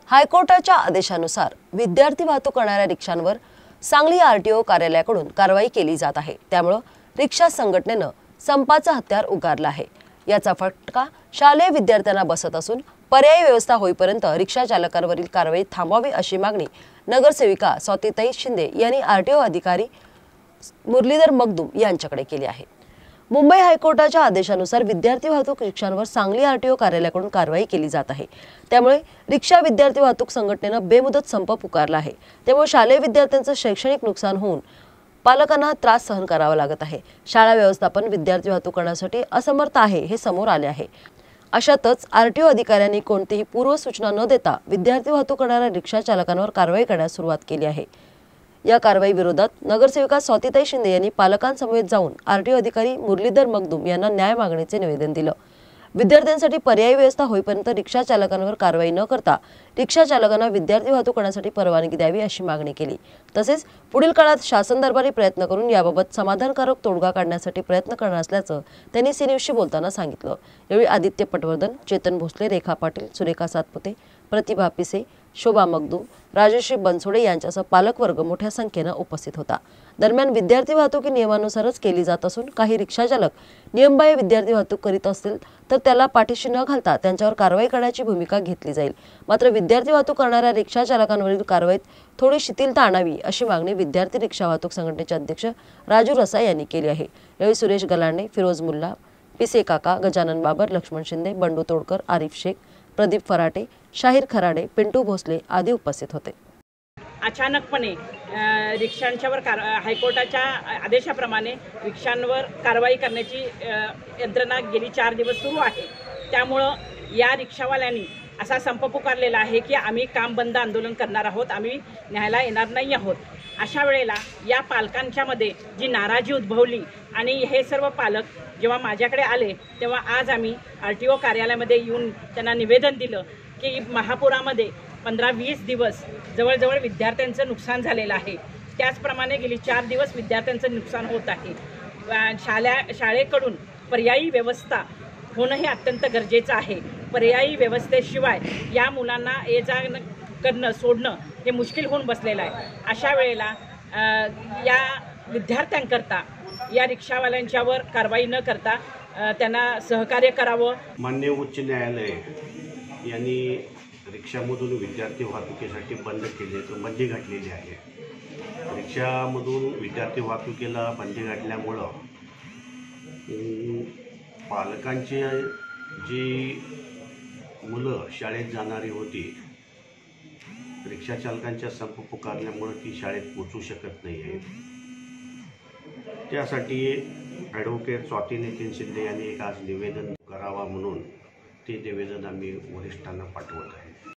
हायकोर्टाच्या आदेशानुसार विद्यार्थी वाहतूक करणाऱ्या रिक्षांवर सांगली आरटीओ कार्यालयाकडून कारवाई केली जात आहे। त्यामुळे रिक्षा संघटनेने संपाचं हत्यार उगारलं आहे। याचा फटका शालेय विद्यार्थ्यांना बसत असून पर्यायी व्यवस्था होईपर्यंत रिक्षा चालकांवरील कारवाई थांबवावी अशी मागणी नगरसेविका स्वातीताई शिंदे यांनी आरटीओ अधिकारी मुरलीधर मगदूम यांच्याकडे केली आहे। मुंबई हायकोर्टाच्या आदेशानुसार विद्यार्थी वाहतूक रिक्षांवर सांगली आरटीओ कार्यालयाकडून कारवाई केली जात आहे। त्यामुळे रिक्षा विद्यार्थी वाहतूक संघटनेने बेमुदत संप पुकारला आहे। त्यामुळे शालेय विद्यार्थ्यांचं शैक्षणिक नुकसान होऊन पालकांना त्रास सहन करावा लागत आहे। शाळा व्यवस्थापन विद्यार्थी वाहतूक करण्यासाठी असमर्थ आहे हे समोर आले आहे। अशातच आरटीओ अधिकाऱ्यांनी कोणतीही पूर्वसूचना न देता विद्यार्थी वाहतूक करणाऱ्या रिक्षा चालकांवर कारवाई करण्यास सुरुवात केली आहे। या कारवाई विरोधात नगरसेविका स्वातीताई शिंदे यांनी पालकांसमवेत जाऊन आरटीओ अधिकारी मुरलीधर मगदूम यांना न्याय मागणीचे निवेदन दिलं। विद्यार्थ्यांसाठी पर्यायी व्यवस्था होईपर्यंत रिक्षा चालकांवर कारवाई न करता रिक्षा चालकांना विद्यार्थी वाहतूक करण्यासाठी परवानगी द्यावी अशी मागणी केली। तसेच पुढील काळात शासन दरबारी प्रयत्न करून याबाबत समाधानकारक तोडगा काढण्यासाठी प्रयत्न करणार असल्याचं त्यांनी सी न्यूजशी बोलताना सांगितलं। यावेळी आदित्य पटवर्धन, चेतन भोसले, रेखा पाटील, सुरेखा सातपुते, प्रतिभा पिसे, शोभा मगदूम, राजश्री बनसोडे यांच्यासह पालकवर्ग मोठ्या संख्येने उपस्थित होता। दरम्यान विद्यार्थी वाहतूक नियमानुसारच केली जात असून काही रिक्षा चालक नियमबाह्य विद्यार्थी वाहतूक करीत असतील तर त्याला पाठीशी न घालता त्यांच्यावर कारवाई करण्याची भूमिका घेतली जाईल। मात्र विद्यार्थी वाहतूक करणाऱ्या रिक्षा चालकांवरील कारवाईत थोडी शिथिलता आणावी अशी मागणी विद्यार्थी रिक्षा वाहतूक संघटनेचे अध्यक्ष राजू रसाळ यांनी केली आहे। यावेळी सुरेश गलांडे, फिरोज मुल्ला, पिसे काका, गजानन बाबर, लक्ष्मण शिंदे, बंडू तोडकर, आरिफ शेख, प्रदीप फराटे, शाहीर खराडे, पिंटू भोसले आदी उपस्थित होते। अचानकपणे रिक्षांच्यावर हायकोर्टाच्या आदेशाप्रमाणे रिक्षांवर कारवाई करण्याची यंत्रणा गेली 4 दिवस सुरू आहे। त्यामुळं या रिक्षावाल्यांनी असा संप पुकारलेला आहे की आम्ही काम बंद आंदोलन करणार आहोत, आम्ही न्यायला येणार नाही आहोत। अशा वेळेला या पालकांच्या मध्ये जी नाराजी उद्भवली आणि हे सर्व पालक जेव्हा माझ्याकडे आले तेव्हा आज आम्ही आरटीओ कार्यालयामध्ये येऊन त्यांना निवेदन दिलं की महापुरामध्ये 15-20 दिवस जवळजवळ विद्यार्थ्यांचं नुकसान झालेलं आहे। त्याचप्रमाणे गेली 4 दिवस विद्यार्थ्यांचं नुकसान होत आहे। शाळेकडून पर्यायी व्यवस्था होणं हे अत्यंत गरजेचं आहे। पर्यायी व्यवस्थेशिवाय या मुलांना ये जा करणं सोडणं हे मुश्किल होऊन बसलेलं आहे। अशा वेळेला या विद्यार्थ्यांकरता या रिक्षावाल्यांच्यावर कारवाई न करता त्यांना सहकार्य करावं। माननीय उच्च न्यायालय यांनी रिक्षामधून विद्यार्थी वाहतुकीसाठी बंदी घातलेली आहे। रिक्षामधून विद्यार्थी वाहतुकीला बंदी घातल्यामुळं पालकांची जी मुलं शाळेत जाणारी होती रिक्षा चालकांच्या संप पुकारल्यामुळे ती शाळेत पोहोचू शकत नाही आहे। त्यासाठी ॲडव्होकेट स्वाती नितीन शिंदे यांनी एक आज निवेदन करावा म्हणून ते निवेदन आम्ही वरिष्ठांना पाठवत आहे।